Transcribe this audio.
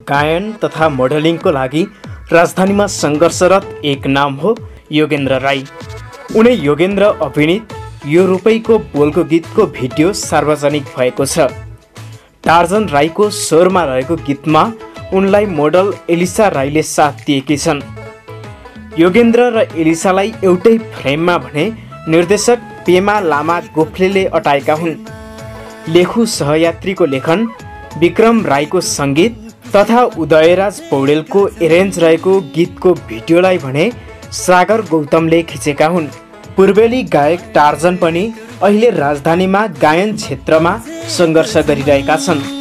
गायन तथा मोडलिङको लागि राजधानीमा सङ्घर्षरत एक नाम हो योगेन्द्र राई। उनी योगेन्द्र अभिनीत यो रुपैको बोलको गीतको भिडियो सार्वजनिक भएको छ। टार्जन राईको स्वरमा रहेको गीतमा उनलाई मोडल एलिसा राईले साथ दिएकी छन्। योगेन्द्र र एलिसालाई एउटै फ्रेममा भने निर्देशक पेमा लामा गोखलेले अटाएका हुन्। लेखु सहयात्रीको लेखन, विक्रम राईको सङ्गीत तथा उदयराज पौडेलको एरेन्ज रहेको गीतको भिडियोलाई भने सागर गौतमले खिचेका हुन्। पूर्वेली गायक टार्जन पनि अहिले राजधानीमा गायन क्षेत्रमा सङ्घर्ष गरिरहेका छन्।